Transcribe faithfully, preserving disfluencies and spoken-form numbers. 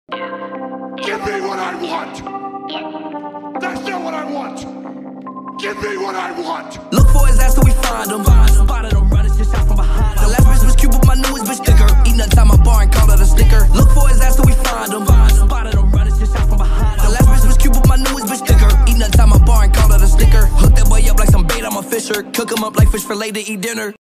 Give me what I want! That's not what I want! Give me what I want! Look for his ass till we find him. Spotted him running, shit shot from behind him. The last bitch was cute, but my newest bitch thicker. Eating outside my bar and called it a sticker. Look for his ass till we find him. Spotted him running, shit shot from behind him. The last bitch was cute, but my newest bitch thicker. Eating outside my bar and called it a sticker. Hook that boy up like some bait, I'm a fisher. Cook him up like fish fillet to eat dinner.